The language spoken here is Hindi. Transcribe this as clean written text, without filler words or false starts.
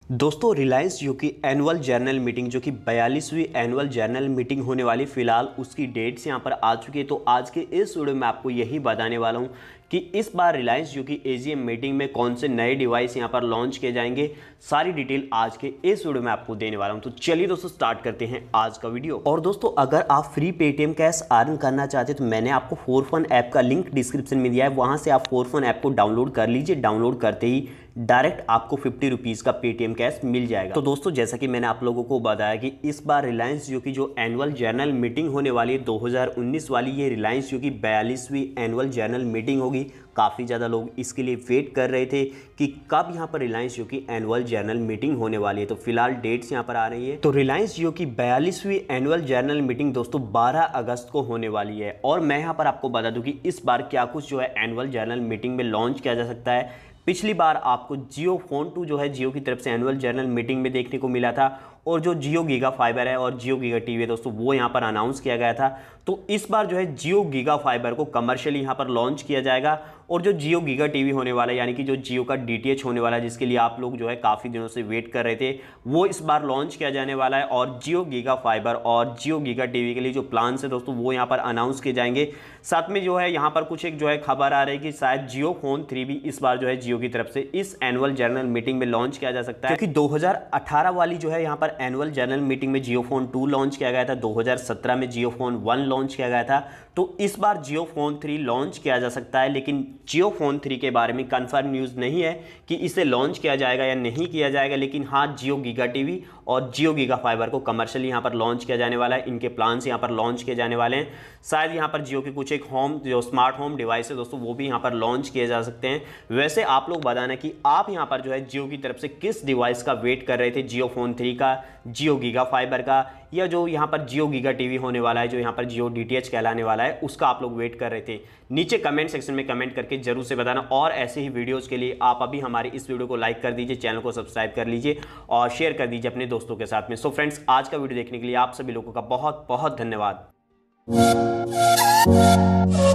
दोस्तों रिलायंस जियो की एनुअल जनरल मीटिंग जो कि 42वीं एनुअल जनरल मीटिंग होने वाली फिलहाल उसकी डेट्स यहाँ पर आ चुकी है। तो आज के इस वीडियो में आपको यही बताने वाला हूँ कि इस बार रिलायंस जियो की एजीएम मीटिंग में कौन से नए डिवाइस यहाँ पर लॉन्च किए जाएंगे। सारी डिटेल आज के इस वीडियो में आपको देने वाला हूँ। तो चलिए दोस्तों स्टार्ट करते हैं आज का वीडियो। और दोस्तों अगर आप फ्री पेटीएम कैश अर्न करना चाहते हैं तो मैंने आपको फोरफन ऐप का लिंक डिस्क्रिप्शन में दिया है, वहां से आप फोरफन ऐप को डाउनलोड कर लीजिए। डाउनलोड करते ही डायरेक्ट आपको 50 रुपीज़ का पेटीएम कैश मिल जाएगा। तो दोस्तों जैसा कि मैंने आप लोगों को बताया कि इस बार रिलायंस जियो की जो एनुअल जनरल मीटिंग होने वाली है 2019 वाली, ये रिलायंस जियो की 42वीं एनुअल जनरल मीटिंग होगी। काफ़ी ज़्यादा लोग इसके लिए वेट कर रहे थे कि कब यहाँ पर रिलायंस जियो की एनुअल जनरल मीटिंग होने वाली है। तो फिलहाल डेट्स यहाँ पर आ रही है। तो रिलायंस जियो की 42वीं एनुअल जनरल मीटिंग दोस्तों 12 अगस्त को होने वाली है। और मैं यहाँ पर आपको बता दूँ कि इस बार क्या कुछ जो है एनुअल जनरल मीटिंग में लॉन्च किया जा सकता है। पिछली बार आपको जियो फोन 2 जो है जियो की तरफ से एनुअल जनरल मीटिंग में देखने को मिला था, और जो जियो गीगा फाइबर है और जियो गीगा टीवी है दोस्तों वो यहाँ पर अनाउंस किया गया था। तो इस बार जो है जियो गीगा फाइबर को कमर्शियली यहाँ पर लॉन्च किया जाएगा, और जो जियो गीगा टीवी होने वाला है यानी कि जो जियो का डीटीएच होने वाला है जिसके लिए आप लोग जो है काफ़ी दिनों से वेट कर रहे थे, वो इस बार लॉन्च किया जाने वाला है। और जियो गीगा फाइबर और जियो गीगा टीवी के लिए जो प्लान है दोस्तों वो यहाँ पर अनाउंस किए जाएंगे। साथ में जो है यहाँ पर कुछ एक जो है खबर आ रही है कि शायद जियो फोन 3 भी इस बार जो है जियो की तरफ से इस एनुअल जनरल मीटिंग में लॉन्च किया जा सकता है, क्योंकि 2018 वाली जो है यहाँ पर एनुअल जनरल मीटिंग में जियो फोन 2 लॉन्च किया गया था, 2017 में जियो फोन 1 लॉन्च किया गया था। तो इस बार जियो फोन 3 लॉन्च किया जा सकता है, लेकिन जियो फोन 3 के बारे में कंफर्म न्यूज़ नहीं है कि इसे लॉन्च किया जाएगा या नहीं किया जाएगा। लेकिन हाँ, जियो गीगा टीवी और जियो गीगा फाइबर को कमर्शियली यहाँ पर लॉन्च किया जाने वाला है। इनके प्लान्स यहाँ पर लॉन्च किए जाने वाले हैं। शायद यहाँ पर जियो के कुछ एक होम जो स्मार्ट होम डिवाइस है दोस्तों वो भी यहाँ पर लॉन्च किए जा सकते हैं। वैसे आप लोग बताना कि आप यहाँ पर जो है जियो की तरफ से किस डिवाइस का वेट कर रहे थे, जियो फोन 3 का, जियो गीगा फाइबर का, या जो यहाँ पर जियो गीगा टीवी होने वाला है जो यहाँ पर जियो डीटीएच कहलाने वाला है उसका आप लोग वेट कर रहे थे। नीचे कमेंट सेक्शन में कमेंट करके जरूर से बताना। और ऐसे ही वीडियोस के लिए आप अभी हमारे इस वीडियो को लाइक कर दीजिए, चैनल को सब्सक्राइब कर लीजिए और शेयर कर दीजिए अपने दोस्तों के साथ में। सो फ्रेंड्स, आज का वीडियो देखने के लिए आप सभी लोगों का बहुत बहुत धन्यवाद।